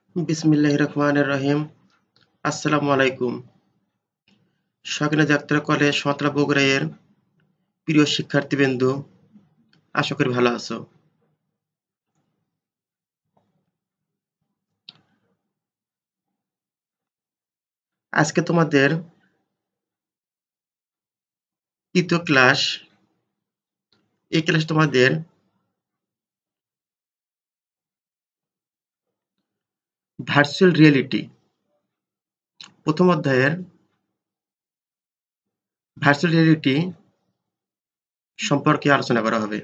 বিসমিল্লাহির রহমানির রহিম। আসসালামু আলাইকুম। সকিনা যাত্রা কলেজ সতলা বগুড়া এর প্রিয় শিক্ষার্থীবৃন্দ, আশা করি ভালো আছো। আজকে তোমাদের তৃতীয় ক্লাস। এই ক্লাস তোমাদের ভার্চুয়াল রিয়েলিটি প্রথম অধ্যায়ের ভার্চুয়াল রিয়েলিটি সম্পর্কে আলোচনা করা হবে।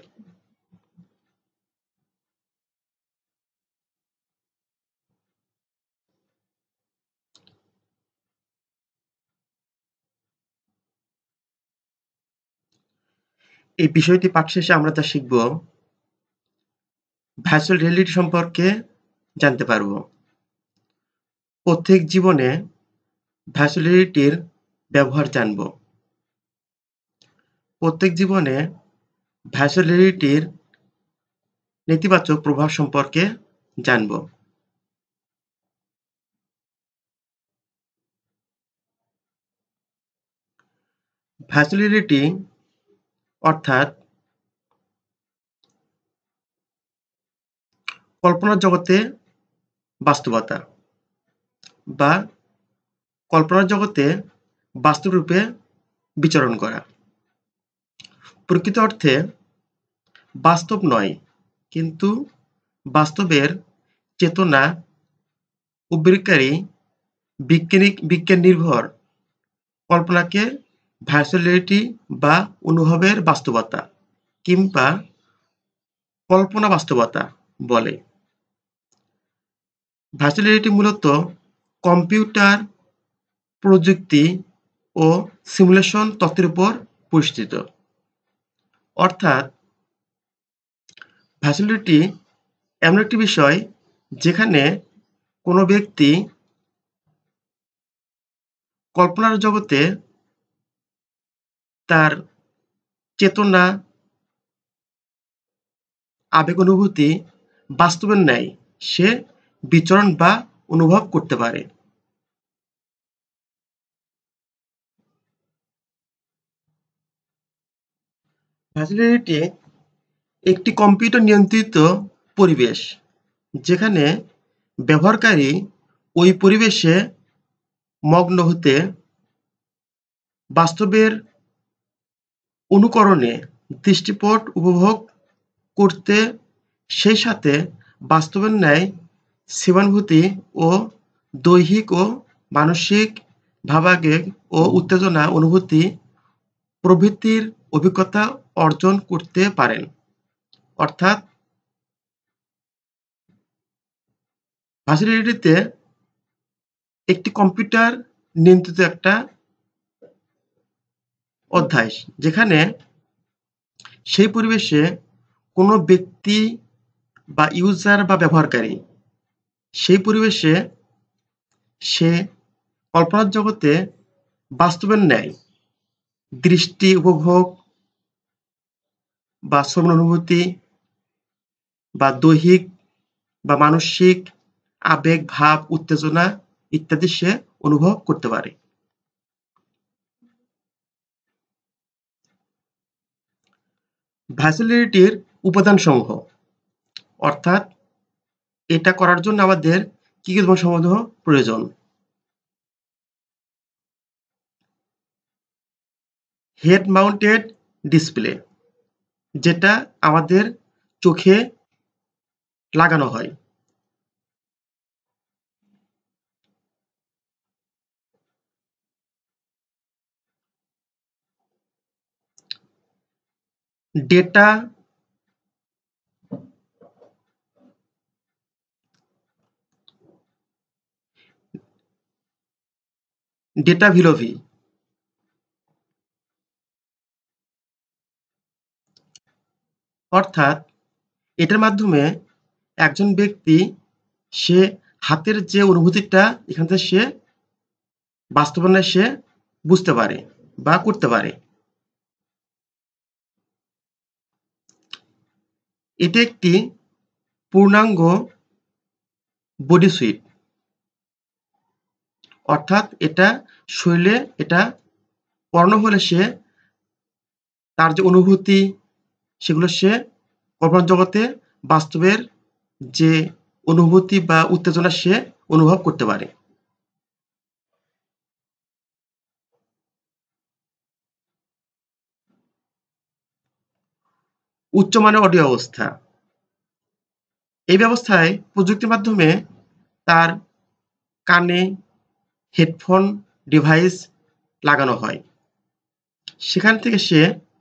এই বিষয়টি পাঠ শেষে আমরা তা শিখব। ভার্চুয়াল রিয়েলিটি সম্পর্কে জানতে পারব। প্রত্যেক জীবনে ভার্চুয়াল রিয়েলিটির ব্যবহার জানব। প্রত্যেক জীবনে ভার্চুয়াল রিয়েলিটির নেতিবাচক প্রভাব সম্পর্কে জানব। ভার্চুয়াল রিয়েলিটি অর্থাৎ কল্পনার জগতে বাস্তবতা বা কল্পনার জগতে বাস্তব রূপে বিচরণ করা। প্রকৃত অর্থে বাস্তব নয়, কিন্তু বাস্তবের চেতনা উদ্বেগকারী বিজ্ঞান নির্ভর কল্পনাকে ভার্চুয়াল রিয়েলিটি বা অনুভবের বাস্তবতা কিংবা কল্পনা বাস্তবতা বলে। ভার্চুয়াল রিয়েলিটি মূলত কম্পিউটার প্রযুক্তি ও সিমুলেশন তত্ত্বের উপর প্রতিষ্ঠিত। অর্থাৎ ভার্চুয়াল রিয়েলিটি এমন একটি বিষয় যেখানে কোনো ব্যক্তি কল্পনার জগতে তার চেতনা, আবেগ অনুভূতি বাস্তবের ন্যায় সে বিচরণ বা অনুভব করতে পারে। ভার্চুয়াল রিয়েলিটি একটি কম্পিউটার নিয়ন্ত্রিত পরিবেশ যেখানে ব্যবহারকারী ওই পরিবেশে মগ্ন হতে বাস্তবের অনুকরণে দৃশ্যপট উপভোগ করতে, সেই সাথে বাস্তবের ন্যায় সহানুভূতি ও দৈহিক ও মানসিক ভাবাবেগ ও উত্তেজনা অনুভূতি প্রভৃতির অভিজ্ঞতা অর্জন করতে পারেন। অর্থাৎ ভার্চুয়াল রিয়েলিটিতে একটি কম্পিউটার নিয়ন্ত্রিত একটা অধ্যায়, যেখানে সেই পরিবেশে কোনো ব্যক্তি বা ইউজার বা ব্যবহারকারী সেই পরিবেশে সে কল্পনার জগতে বাস্তবের ন্যায় দৃষ্টি উপভোগ বা শ্রবণ অনুভূতি বা দৈহিক বা মানসিক আবেগ, ভাব, উত্তেজনা ইত্যাদি সে অনুভব করতে পারে। ভার্চুয়াল রিয়েলিটির উপাদানসমূহ, অর্থাৎ এটা করার জন্য আমাদের কি কি উপাদানসমূহ প্রয়োজন। হেড মাউন্টেড ডিসপ্লে, যেটা আমাদের চোখে লাগানো হয়। ডেটা ডেটা ভিলোভি, অর্থাৎ এটার মাধ্যমে একজন ব্যক্তি সে হাতের যে অনুভূতিটা এখান থেকে সে বাস্তবায়নে সে বুঝতে পারে বা করতে পারে। এটি একটি পূর্ণাঙ্গ বডি সুইট, অর্থাৎ এটা শরীরে এটা পড়ানো হলে সে তার যে অনুভূতি সেগুলো সে কল্পনা জগতে বাস্তবের যে অনুভূতি বা উত্তেজনা সে অনুভব করতে পারে। উচ্চমানের অডিও অবস্থা। এই ব্যবস্থায় প্রযুক্তির মাধ্যমে তার কানে হেডফোন ডিভাইস লাগানো হয়। সেখান থেকে সে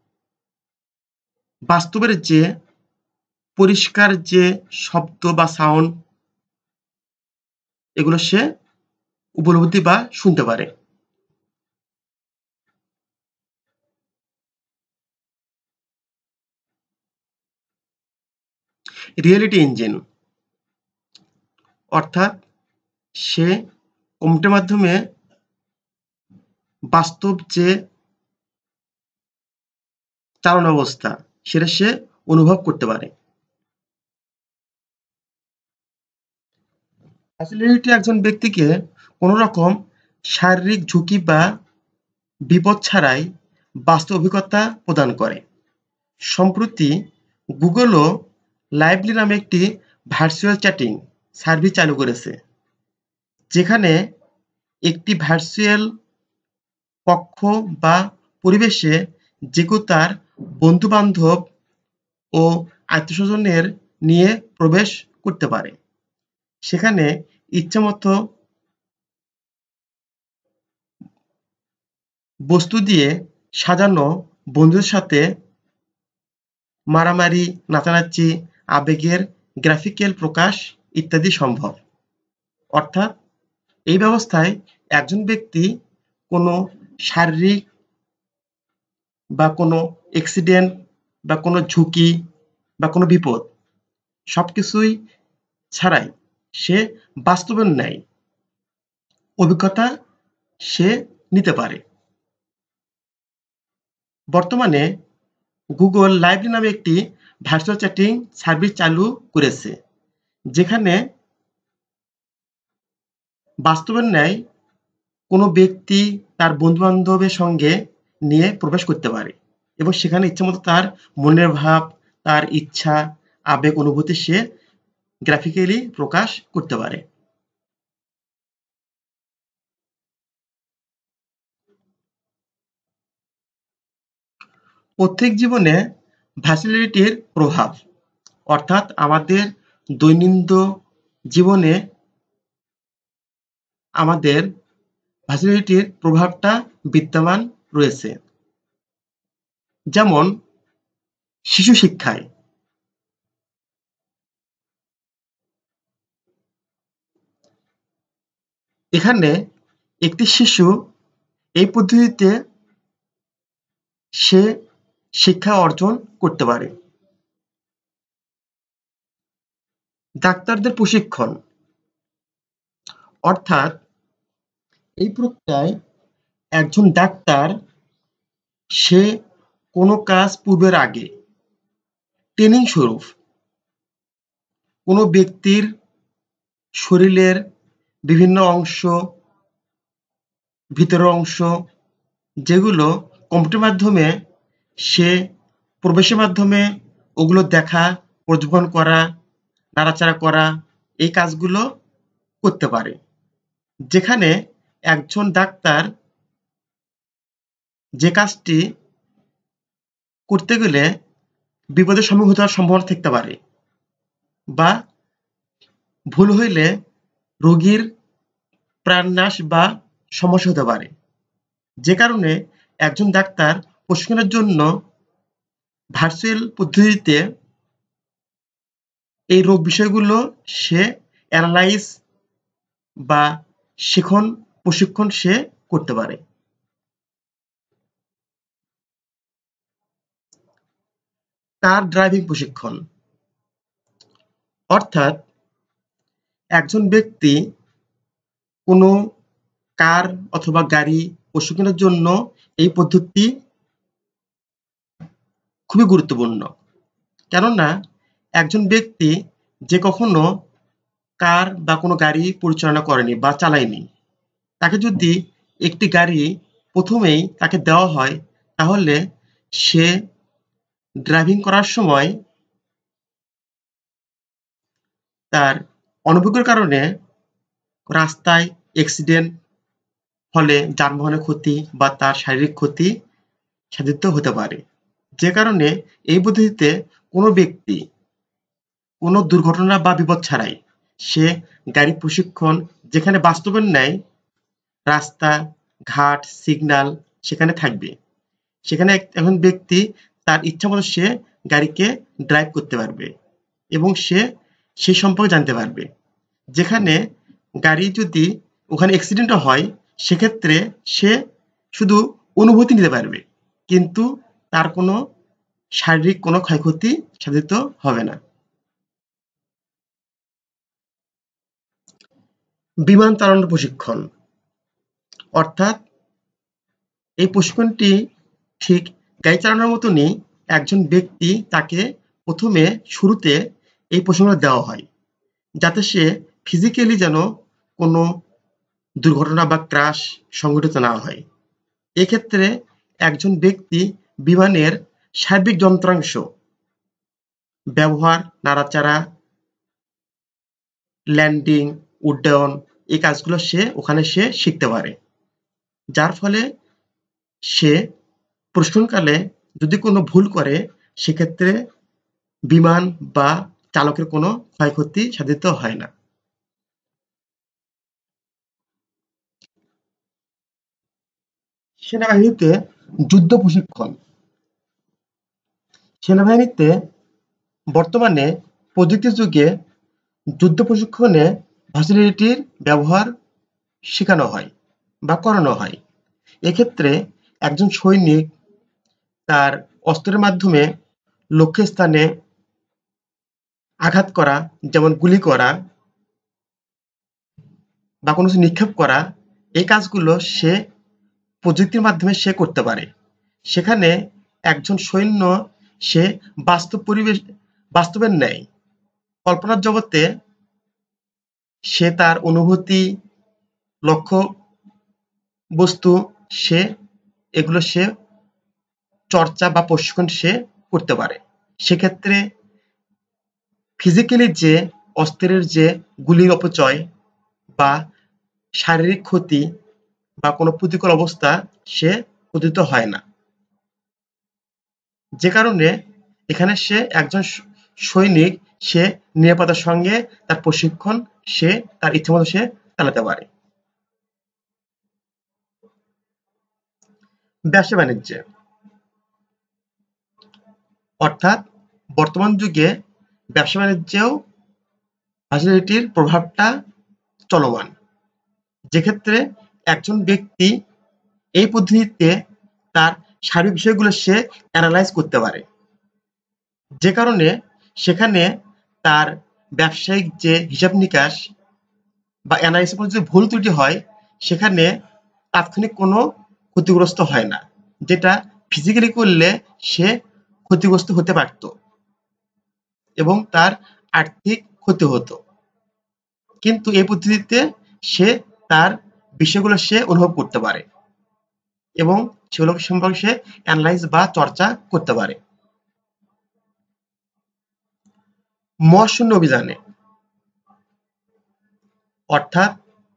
বাস্তবের যে পরিষ্কার যে শব্দ বা সাউন্ড এগুলো সে উপলব্ধি বা শুনতে পারে। রিয়েলিটি ইঞ্জিন অর্থাৎ সে কম্পিউটারের মাধ্যমে বাস্তব যে চালনা অবস্থা সেটা সে অনুভব করতে পারে। ফ্যাসিলিটি একজন ব্যক্তিকে কোনো রকম শারীরিক ঝুঁকি বা বিপদ ছাড়াই বাস্তব অভিজ্ঞতা প্রদান করে। সম্প্রতি গুগলও লাইভলি নামে একটি ভার্চুয়াল চ্যাটিং সার্ভিস চালু করেছে, যেখানে একটি ভার্চুয়াল কক্ষ বা পরিবেশে যে কেউ তার বন্ধু-বান্ধব ও আত্মীয়স্বজনের নিয়ে প্রবেশ করতে পারে। সেখানে ইচ্ছামতো বস্তু দিয়ে সাজানো বন্ধুদের সাথে মারামারি, নাচানাচি, আবেগের গ্রাফিক্যাল প্রকাশ ইত্যাদি সম্ভব। অর্থাৎ এই ব্যবস্থায় একজন ব্যক্তি কোনো শারীরিক বা কোনো অ্যাক্সিডেন্ট বা কোনো ঝুঁকি বা কোনো বিপদ সবকিছুই ছাড়াই সে বাস্তবের ন্যায় অভিজ্ঞতা সে নিতে পারে। বর্তমানে গুগল লাইভলি নামে একটি ভার্চুয়াল চ্যাটিং সার্ভিস চালু করেছে, যেখানে বাস্তবের ন্যায় কোনো ব্যক্তি তার বন্ধু-বান্ধবের সঙ্গে নিয়ে প্রবেশ করতে পারে এবং সেখানে ইচ্ছামতো তার মনের ভাব, তার ইচ্ছা, আবেগ, অনুভূতি সে গ্রাফিক্যালি প্রকাশ করতে পারে। প্রত্যেক জীবনে ভার্চুয়ালিটির প্রভাব অর্থাৎ আমাদের দৈনন্দিন জীবনে আমাদের ভার্চুয়ালিটির প্রভাবটা বিদ্যমান রয়েছে। যেমন শিশু শিক্ষায় এখানে একটি শিশু এই পদ্ধতিতে সে শিক্ষা অর্জন করতে পারে। ডাক্তারদের প্রশিক্ষণ অর্থাৎ এই প্রক্রিয়ায় একজন ডাক্তার সে কোনো কাজ পূর্বের আগে ট্রেনিং স্বরূপ কোনো ব্যক্তির শরীরের বিভিন্ন অংশ, ভিতরের অংশ যেগুলো কম্পিউটারের মাধ্যমে সে প্রবেশের মাধ্যমে ওগুলো দেখা, পর্যবেক্ষণ করা, নাড়াচাড়া করা এই কাজগুলো করতে পারে। যেখানে একজন ডাক্তার যে কাজটি করতে গেলে বিপদের সম্মুখীন হতে হওয়ার সম্ভাবনা থাকতে পারে বা ভুল হইলে রোগীর প্রাণনাশ বা সমস্যা হতে পারে। যে কারণে একজন ডাক্তার প্রশিক্ষণের জন্য ভার্চুয়াল পদ্ধতিতে এই রোগ বিষয়গুলো সে অ্যানালাইজ বা প্রশিক্ষণ সে করতে পারে। কার ড্রাইভিং প্রশিক্ষণ অর্থাৎ একজন ব্যক্তি কোনো কার অথবা গাড়ি প্রশিক্ষণের জন্য এই পদ্ধতি খুবই গুরুত্বপূর্ণ। কেননা একজন ব্যক্তি যে কখনো কার বা কোনো গাড়ি পরিচালনা করেনি বা চালায়নি, তাকে যদি একটি গাড়ি প্রথমেই তাকে দেওয়া হয়, তাহলে সে ড্রাইভিং করার সময় তার অনভিজ্ঞতার কারণে রাস্তায় অ্যাক্সিডেন্ট হলে যানবাহনের ক্ষতি বা তার শারীরিক ক্ষতি সাধিত হতে পারে। যে কারণে এই পদ্ধতিতে কোনো ব্যক্তি কোনো দুর্ঘটনা বা বিপদ ছাড়াই সে গাড়ি প্রশিক্ষণ যেখানে বাস্তবের ন্যায় রাস্তা, ঘাট, সিগন্যাল সেখানে থাকবে। সেখানে একজন ব্যক্তি তার ইচ্ছামতো সে গাড়িকে ড্রাইভ করতে পারবে এবং সে সেই সম্পর্কে জানতে পারবে। যেখানে গাড়ি যদি ওখানে অ্যাক্সিডেন্টও হয়, সেক্ষেত্রে সে শুধু অনুভূতি নিতে পারবে, কিন্তু তার কোনো শারীরিক কোনো ক্ষয়ক্ষতি সাধিত হবে না। বিমান চালানোর প্রশিক্ষণ, অর্থাৎ এই প্রশিক্ষণটি ঠিক গাড়ি চালানোর মতনই। একজন ব্যক্তি তাকে প্রথমে শুরুতে এই প্রশিক্ষণ দেওয়া হয়, যাতে সে ফিজিক্যালি যেন কোনো দুর্ঘটনা বা ক্রাশ সংঘটিত না হয়। এক্ষেত্রে একজন ব্যক্তি বিমানের সার্বিক যন্ত্রাংশ ব্যবহার, নাড়াচাড়া, ল্যান্ডিং, উড্ডয়ন এই কাজগুলো সে ওখানে সে শিখতে পারে। যার ফলে সে প্রশিক্ষণকালে যদি কোনো ভুল করে, সেক্ষেত্রে বিমান বা চালকের কোনো ক্ষয়ক্ষতি সাধিত হয় না। সেনাবাহিনীতে যুদ্ধ প্রশিক্ষণ। সেনাবাহিনীতে বর্তমানে প্রযুক্তির যুগে যুদ্ধ প্রশিক্ষণে ভার্সিটির ব্যবহার শেখানো হয় বা করানো হয়। এক্ষেত্রে একজন সৈনিক তার অস্ত্রের মাধ্যমে লক্ষ্যের স্থানে আঘাত করা, যেমন গুলি করা বা কোনো কিছু নিক্ষেপ করা, এই কাজগুলো সে প্রযুক্তির মাধ্যমে সে করতে পারে। সেখানে একজন সৈন্য সে বাস্তবের ন্যায় কল্পনার জগতে সে তার অনুভূতি, লক্ষ্য বস্তু সে এগুলো সে চর্চা বা প্রশিক্ষণ সে করতে পারে। সেক্ষেত্রে ফিজিক্যালি যে অস্ত্রের যে গুলির অপচয় বা শারীরিক ক্ষতি বা কোনো প্রতিকূল অবস্থা সে পতিত হয় না। যে কারণে এখানে সে একজন সৈনিক সে নিরাপত্তার সঙ্গে তার প্রশিক্ষণ সে তার ইচ্ছামতো সে চালাতে পারে। ব্যবসা বাণিজ্যে, অর্থাৎ বর্তমান যুগে ব্যবসা বাণিজ্যেও ভার্সিটির প্রভাবটা চলমান। যেক্ষেত্রে একজন ব্যক্তি এই পদ্ধতিতে তার সার্বিক বিষয়গুলো সে অ্যানালাইজ করতে পারে। যে কারণে সেখানে তার ব্যবসায়িক যে হিসাব নিকাশ বা অ্যানালাইসিস যদি ভুল ত্রুটি হয়, সেখানে তাৎক্ষণিক কোনো ক্ষতিগ্রস্ত হয় না, যেটা ফিজিক্যালি করলে সে ক্ষতিগ্রস্ত হতে পারত এবং তার আর্থিক ক্ষতি হতো। কিন্তু এই পদ্ধতিতে সে তার বিষয়গুলো সে অনুভব করতে পারে এবং সেগুলো সম্পর্কে সে অ্যানালাইজ বা চর্চা করতে পারে। মহাশূন্য অভিযানে, অর্থাৎ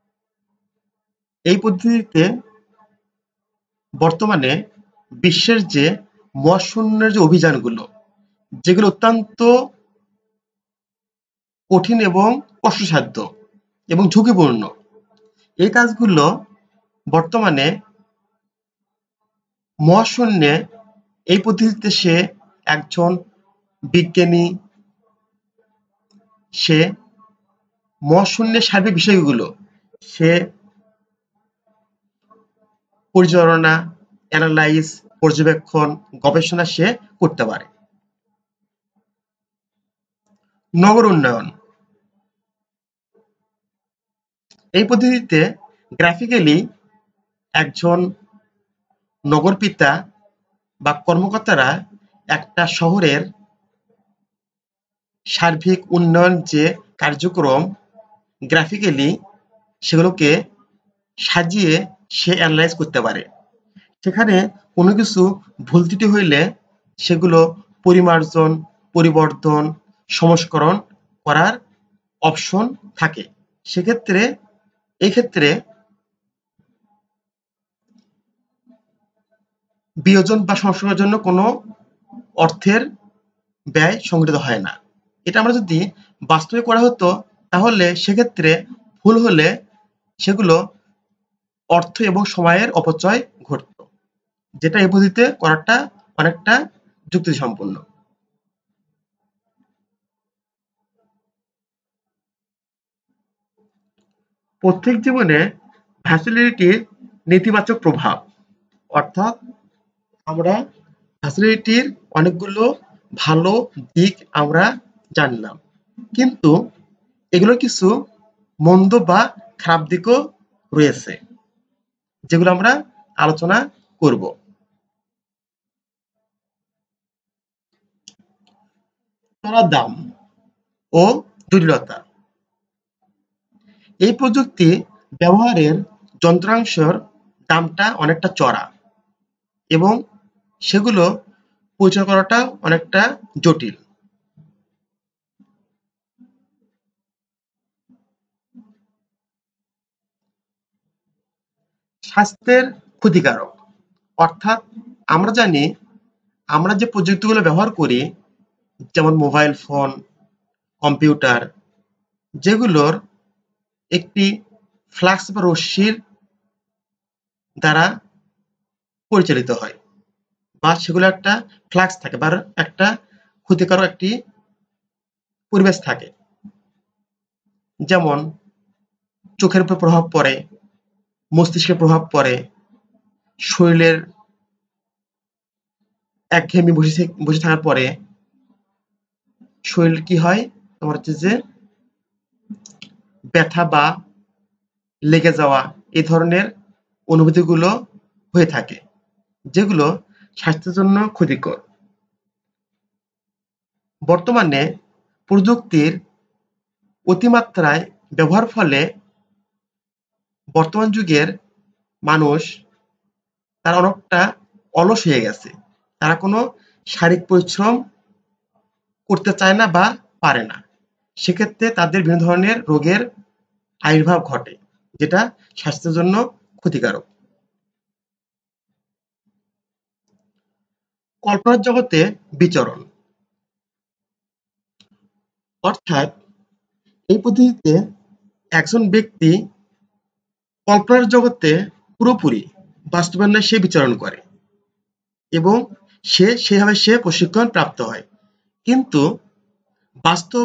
এই পদ্ধতিতে বর্তমানে বিশ্বের যে মহাশূন্যের যে অভিযানগুলো, যেগুলো অত্যন্ত কঠিন এবং কষ্টসাধ্য এবং ঝুঁকিপূর্ণ, এই কাজগুলো বর্তমানে মহাশূন্যে এই পদ্ধতিতে সে একজন বিজ্ঞানী সে মহাশূন্যের সার্বিক বিষয়গুলো সে পরিচালনা, অ্যানালাইজ, পর্যবেক্ষণ, গবেষণা সে করতে পারে। নগর উন্নয়ন, এই পদ্ধতিতে গ্রাফিক্যালি একজন নগরপিতা বা কর্মকর্তারা একটা শহরের সার্বিক উন্নয়ন যে কার্যক্রম গ্রাফিক্যালি সেগুলোকে সাজিয়ে সে অ্যানালাইজ করতে পারে। সেখানে কোনো কিছু ভুল ত্রুটি হইলে সেগুলো পরিমার্জন, পরিবর্ধন, সংস্করণ করার অপশন থাকে। সেক্ষেত্রে এক্ষেত্রে বিয়োজন বা সংস্করণের জন্য কোনো অর্থের ব্যয় সংগঠিত হয় না। এটা আমরা যদি বাস্তবে করা হতো তাহলে সেক্ষেত্রে ভুল হলে সেগুলো অর্থ এবং সময়ের অপচয় ঘটতো, যেটা এই পদ্ধতিতে করাটা অনেকটা যুক্তিসম্পন্ন। প্রত্যেক জীবনে ভার্চুয়ালিটির নেতিবাচক প্রভাব, অর্থাৎ আমরা ভার্চুয়ালিটির অনেকগুলো ভালো দিক আমরা জানলাম, কিন্তু এগুলো কিছু মন্দ বা খারাপ দিকও রয়েছে, যেগুলো আমরা আলোচনা করব। চড়া দাম ও জটিলতা। এই প্রযুক্তি ব্যবহারের যন্ত্রাংশের দামটা অনেকটা চড়া এবং সেগুলো পরিচালনা করাটা অনেকটা জটিল। স্বাস্থ্যের ক্ষতিকারক, অর্থাৎ আমরা জানি আমরা যে প্রযুক্তিগুলো ব্যবহার করি, যেমন মোবাইল ফোন, কম্পিউটার, যেগুলোর একটি ফ্লাক্স বা রশ্মির দ্বারা পরিচালিত হয়, বা সেগুলো একটা ফ্লাক্স থাকে বা একটা ক্ষতিকারক একটি পরিবেশ থাকে, যেমন চোখের উপর প্রভাব পড়ে, মস্তিষ্কের প্রভাব পড়ে, শরীরের একঘেয়েমি বসে থাকার পরে শরীর কি হয়, তোমার হচ্ছে যে ব্যথা বা লেগে যাওয়া, এই ধরনের অনুভূতিগুলো হয়ে থাকে, যেগুলো স্বাস্থ্যের জন্য ক্ষতিকর। বর্তমানে প্রযুক্তির অতিমাত্রায় ব্যবহার ফলে বর্তমান যুগের মানুষ তারা অনেকটা অলস হয়ে গেছে। তারা কোনো শারীরিক পরিশ্রম করতে চায় না বা পারে না। সেক্ষেত্রে তাদের বিভিন্ন ধরনের রোগের আবির্ভাব ঘটে, যেটা স্বাস্থ্যের জন্য ক্ষতিকারক। কল্পনার জগতে বিচরণ, অর্থাৎ এই পদ্ধতিতে একজন ব্যক্তি কল্পনার জগতে পুরোপুরি বাস্তবায়নে সে বিচরণ করে এবং সেভাবে সে প্রশিক্ষণ প্রাপ্ত হয়। কিন্তু বাস্তব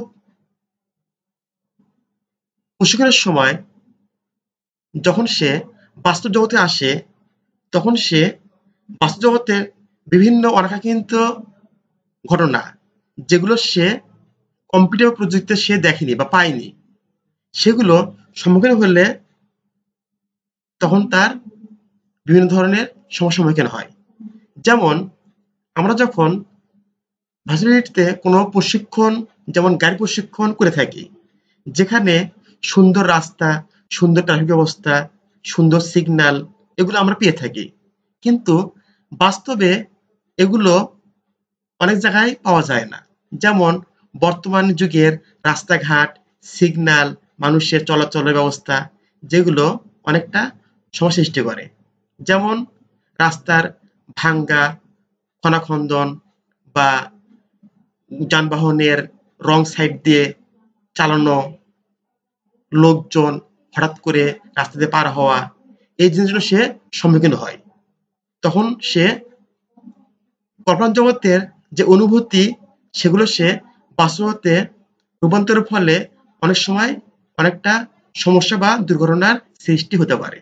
প্রশিক্ষণের সময় যখন সে বাস্তব জগতে আসে, তখন সে বাস্তব জগতে বিভিন্ন অনাকাঙ্ক্ষিত ঘটনা, যেগুলো সে কম্পিউটার প্রযুক্তিতে সে দেখেনি বা পায়নি, সেগুলো সম্মুখীন হলে তখন তার বিভিন্ন ধরনের সমস্যার সম্মুখীন হয়। যেমন আমরা যখন ভার্চুয়ালিটিতে কোনো প্রশিক্ষণ, যেমন গাড়ি প্রশিক্ষণ করে থাকি, যেখানে সুন্দর রাস্তা, সুন্দর ট্রাফিক ব্যবস্থা, সুন্দর সিগন্যাল, এগুলো আমরা পেয়ে থাকি, কিন্তু বাস্তবে এগুলো অনেক জায়গায় পাওয়া যায় না। যেমন বর্তমান যুগের রাস্তাঘাট, সিগন্যাল, মানুষের চলাচলের ব্যবস্থা, যেগুলো অনেকটা সমস্যা সৃষ্টি করে। যেমন রাস্তার ভাঙ্গা, খনাখন্দন বা যানবাহনের রং সাইড দিয়ে চালানো, লোকজন হঠাৎ করে রাস্তা দিয়ে পার হওয়া, এই জিনিসগুলো সে সম্মুখীন হয়। তখন সে কল্পনা জগতের যে অনুভূতি, সেগুলো সে বাস্তবতে রূপান্তরের ফলে অনেক সময় অনেকটা সমস্যা বা দুর্ঘটনার সৃষ্টি হতে পারে।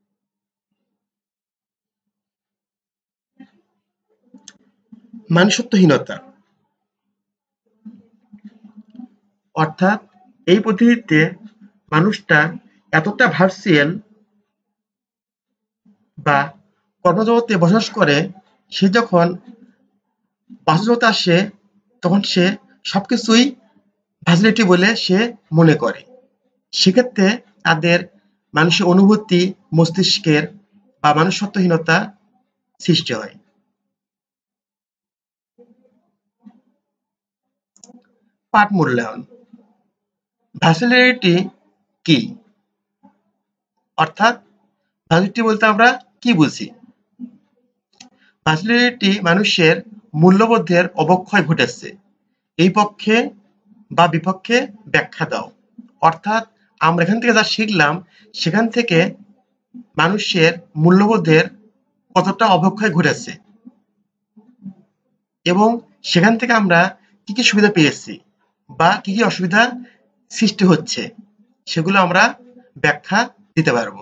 মানুষত্বহীনতা, অর্থাৎ এই পদ্ধতিতে মানুষটা এতটা ভার্চুয়াল বা কর্মজগতে বসবাস করে, সে যখন বাস্তব জগতে আসে তখন সে সবকিছুই ভার্চুয়ালিটি বলে সে মনে করে। সেক্ষেত্রে তাদের মানুষের অনুভূতি মস্তিষ্কের বা মনুষ্যত্বহীনতা সৃষ্টি হয়। পাঠ মূল্যায়ন। ভার্সিলিটি কি? অর্থাৎ ভার্সিলিটি বলতে আমরা কি বুঝি? ভার্সিলিটি মানুষের মূল্যবোধের অবক্ষয় ঘটেছে, এই পক্ষে বা বিপক্ষে ব্যাখ্যা দাও। অর্থাৎ আমরা এখান থেকে যা শিখলাম সেখান থেকে মানুষের মূল্যবোধের কতটা অবক্ষয় ঘটেছে এবং সেখান থেকে আমরা কি কি সুবিধা পেয়েছি বা কি কি অসুবিধা সৃষ্টি হচ্ছে সেগুলো আমরা ব্যাখ্যা দিতে পারবো।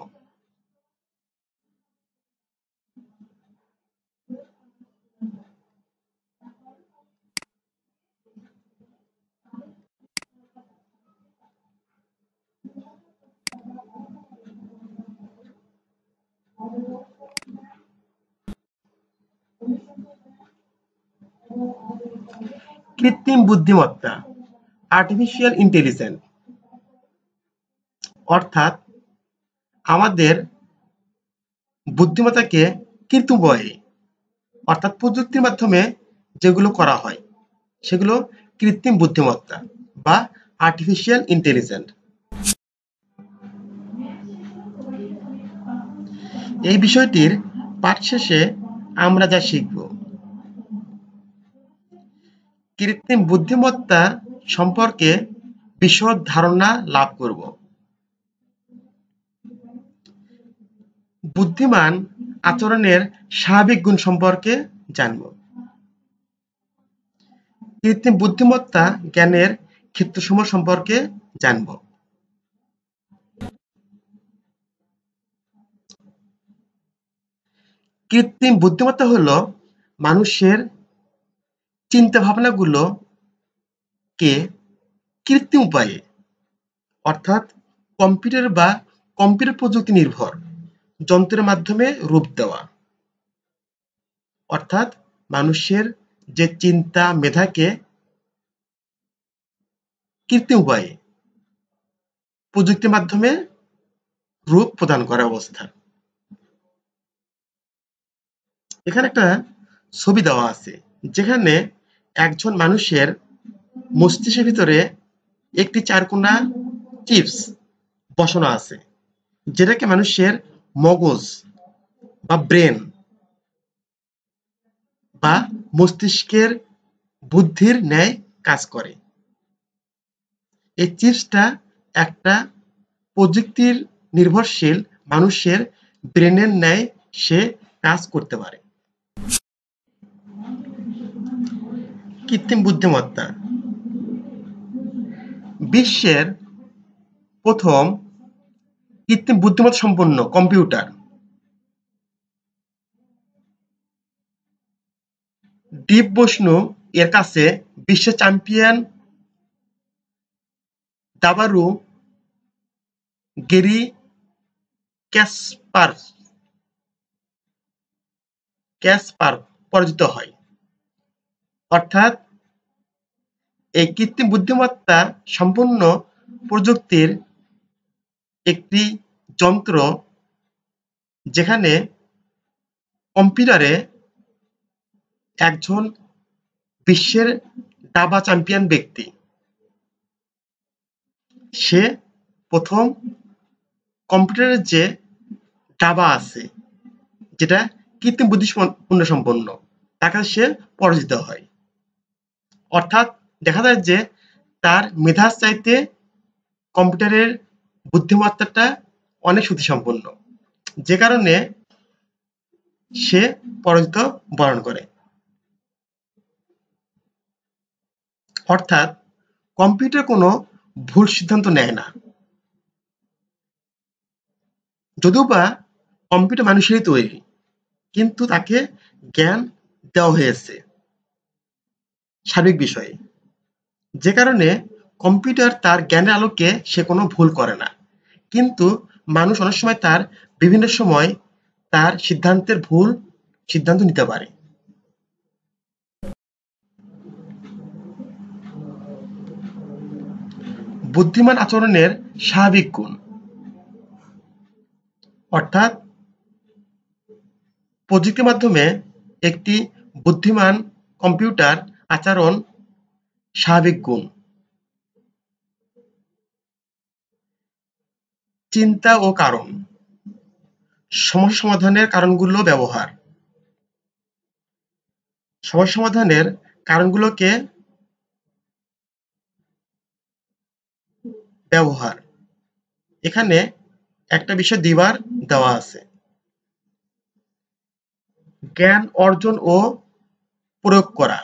কৃত্রিম বুদ্ধিমত্তা, আর্টিফিশিয়াল ইন্টেলিজেন্স, অর্থাৎ আমাদের বুদ্ধিমত্তাকে কৃত্রিম উপায়ে অর্থাৎ প্রযুক্তির মাধ্যমে যেগুলো করা হয় সেগুলো কৃত্রিম বুদ্ধিমত্তা বা আর্টিফিশিয়াল ইন্টেলিজেন্স। এই বিষয়টির পাঠ শেষে আমরা যা শিখব, কৃত্রিম বুদ্ধিমত্তা সম্পর্কে বিশদ ধারণা লাভ করব। বুদ্ধিমান আচরণের স্বাভাবিক গুণ সম্পর্কে জানব। কৃত্রিম বুদ্ধিমত্তা জ্ঞানের ক্ষেত্রসমূহ সম্পর্কে জানব। কৃত্রিম বুদ্ধিমত্তা হলো মানুষের চিন্তা ভাবনাগুলোকে কৃত্রিম উপায়ে অর্থাৎ কম্পিউটার বা কম্পিউটার প্রযুক্তি নির্ভর যন্ত্রের মাধ্যমে রূপ দেওয়া। অর্থাৎ মানুষের যে চিন্তা মেধাকে কৃত্রিম উপায়ে প্রযুক্তির মাধ্যমে রূপ প্রদান করা অবস্থা। এখানে একটা ছবি দেওয়া আছে যেখানে একজন মানুষের মস্তিষ্কের ভিতরে একটি চারকোনা চিপস বসানো আছে যেটাকে মানুষের মগজ বা ব্রেন বা মস্তিষ্কের বুদ্ধির ন্যায় কাজ করে। এই চিপসটা একটা প্রযুক্তির নির্ভরশীল মানুষের ব্রেনের ন্যায় সে কাজ করতে পারে। কৃত্রিম বুদ্ধিমত্তা বিশ্বের প্রথম কৃত্রিম বুদ্ধিমত্তা সম্পন্ন কম্পিউটার ডিপ বসনু এর কাছে বিশ্ব চ্যাম্পিয়ন দাবারু গেরি ক্যাসপার পরাজিত হয়। অর্থাৎ এই কৃত্রিম বুদ্ধিমত্তা সম্পন্ন প্রযুক্তির একটি যন্ত্র যেখানে কম্পিউটারে একজন বিশ্বের দাবা চ্যাম্পিয়ন ব্যক্তি সে প্রথম কম্পিউটারের যে দাবা আছে যেটা কৃত্রিম বুদ্ধিমত্তা সম্পন্ন তার কাছে সে পরাজিত হয়। অর্থাৎ দেখা যায় যে তার মেধার চাইতে কম্পিউটারের বুদ্ধিমত্তাটা অনেক শক্তিসম্পন্ন যে কারণে সে পরাজিত বরণ করে। অর্থাৎ কম্পিউটার কোনো ভুল সিদ্ধান্ত নেয় না, যদিও বা কম্পিউটার মানুষেরই তৈরি কিন্তু তাকে জ্ঞান দেওয়া হয়েছে সার্বিক বিষয়ে যে কারণে কম্পিউটার তার জ্ঞানের আলোকে সে কোনো ভুল করে না। কিন্তু মানুষ অনেক সময় তার বিভিন্ন সময় তার সিদ্ধান্তের ভুল সিদ্ধান্ত নিতে পারে। বুদ্ধিমান আচরণের স্বাভাবিক গুণ, অর্থাৎ প্রযুক্তির মাধ্যমে একটি বুদ্ধিমান কম্পিউটার আচরণ স্বাভাবিক গুণ, চিন্তা ও কারণ, সমস্যা সমাধানের কারণগুলো ব্যবহার, সমস্যা সমাধানের কারণগুলোকে ব্যবহার। এখানে একটা বিষয় দুইবার দেওয়া আছে। জ্ঞান অর্জন ও প্রয়োগ করা,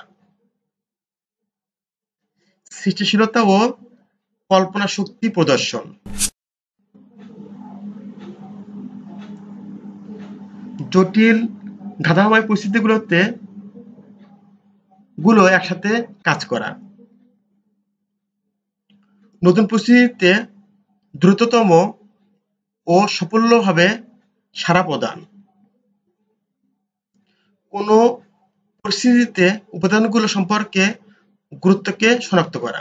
সৃষ্টিশীলতা ও কল্পনা শক্তি প্রদর্শন। জটিল ধাঁধাময় পরিস্থিতিগুলোতে একসাথে কাজ করা, নতুন পরিস্থিতিতে দ্রুততম ও সাফল্যভাবে সাড়া প্রদান, কোনো পরিস্থিতিতে উপাদানগুলো সম্পর্কে গুরুত্বকে শনাক্ত করা,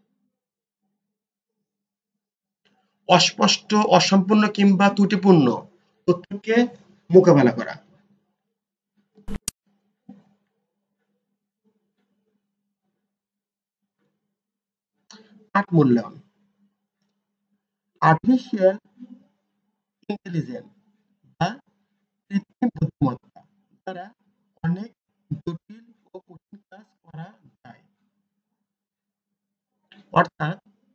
অস্পষ্ট, অসম্পূর্ণ কিংবা ত্রুটিপূর্ণ তথ্যকে মোকাবেলা করা। পাঠ মূল্যায়ন। আর্টিফিশিয়াল ইন্টেলিজেন্স বা কৃত্রিম বুদ্ধিমত্তা দ্বারা অনেক জটিল ও কঠিন কাজ করা যায়। অর্থাৎ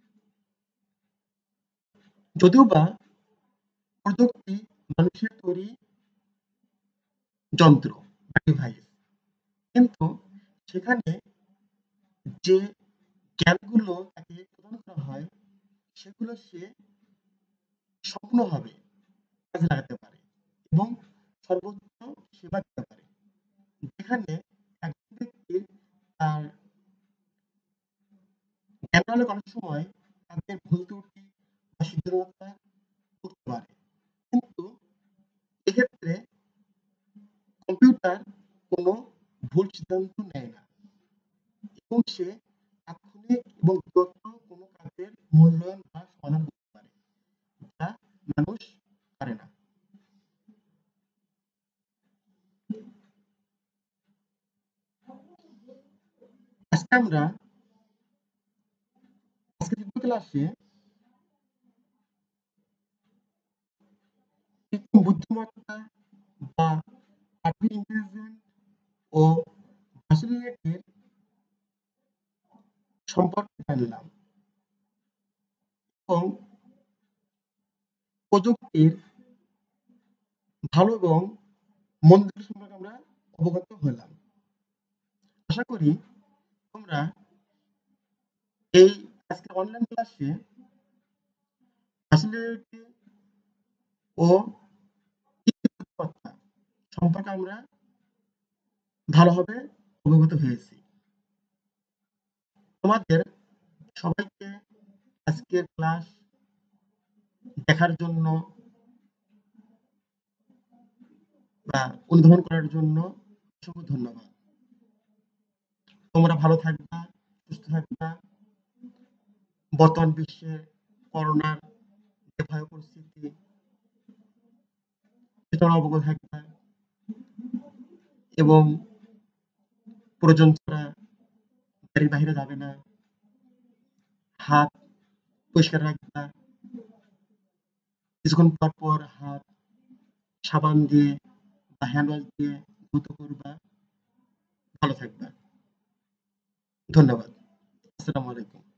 যদিওবা প্রযুক্তি মানুষের তৈরি যন্ত্র বা ডিভাইস, কিন্তু সেখানে যে জ্ঞানগুলো তাকে প্রদান করা হয় সেগুলো সে সম্পূর্ণভাবে কাজে লাগাতে পারে এবং সর্বোচ্চ সেবা দিতে পারে। যেখানে একজন ব্যক্তির তার জ্ঞান হলে অনেক সময় তাদের ভুল ত্রুটি বা সিদ্ধান্তহীনতা করতে পারে। কিন্তু এক্ষেত্রে কম্পিউটার কোনো ভুল সিদ্ধান্ত নেয় না এবং সে তাৎক্ষণিক এবং দ্রুত কোনো কাজের মূল্যায়ন বা সমাধান করতে পারে, যা মানুষ পারে না। আজকে আমরা আজকের দ্বিতীয় ক্লাসে কৃত্রিম বুদ্ধিমত্তা বা আর্টিফিশিয়াল ইন্টেলিজেন্স ও ভার্চুয়ালিটির সম্পর্কে জানলাম এবং প্রযুক্তির ভালো এবং মন্দ দিক সম্পর্কে আমরা অবগত হলাম। আশা করি তোমরা এই আজকের অনলাইন ক্লাসে ভার্চুয়ালিটি ও কৃত্রিম বুদ্ধিমত্তা সম্পর্কে আমরা ভালোভাবে অবগত হয়েছি। তোমাদের সবাইকে আজকের ক্লাস দেখার জন্য বা অনুধাবন করার জন্য অসংখ্য ধন্যবাদ। তোমরা ভালো থাকবা, সুস্থ থাকবা। বর্তমান বিশ্বে করোনার যে ভয় পরিস্থিতি সেটা অবগত থাকবা এবং প্রয়োজন ছাড়া বাড়ির বাইরে যাবে না। হাত পরিষ্কার রাখবা। কিছুক্ষণ পর পর হাত সাবান দিয়ে বা হ্যান্ড ওয়াশ দিয়ে ধুতে করবা। ভালো থাকবা। ধন্যবাদ। আসসালামু আলাইকুম।